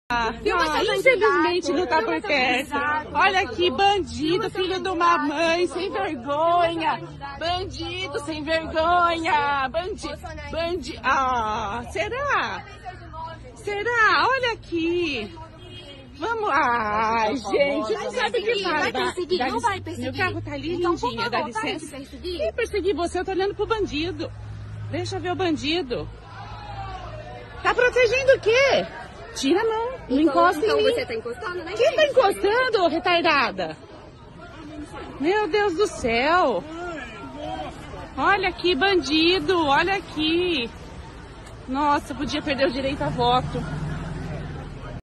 Infelizmente não tá por perto. Olha aqui, bandido, filho de uma mãe, sem vergonha. Bandido, sem vergonha. Bandido. Ah, será? Será? Olha aqui. Vamos. Ai, gente, não sabe o que faz. Não vai perseguir. Meu carro tá ali, lindinha, dá licença. Quem perseguir você? Eu tô olhando pro bandido. Deixa eu ver o bandido. Tá protegendo o quê? Tira a mão, não encosta em mim. Então você tá encostando, né? Quem tá encostando, retardada? Meu Deus do céu. Olha aqui, bandido, olha aqui. Nossa, podia perder o direito a voto.